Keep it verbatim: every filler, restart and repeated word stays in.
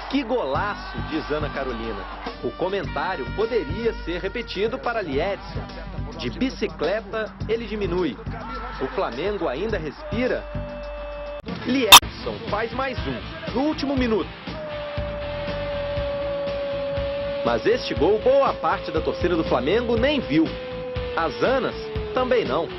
Que golaço, diz Ana Carolina. O comentário poderia ser repetido para Liedson. De bicicleta, ele diminui. O Flamengo ainda respira? Liedson faz mais um, no último minuto. Mas este gol, boa parte da torcida do Flamengo nem viu. As Anas também não.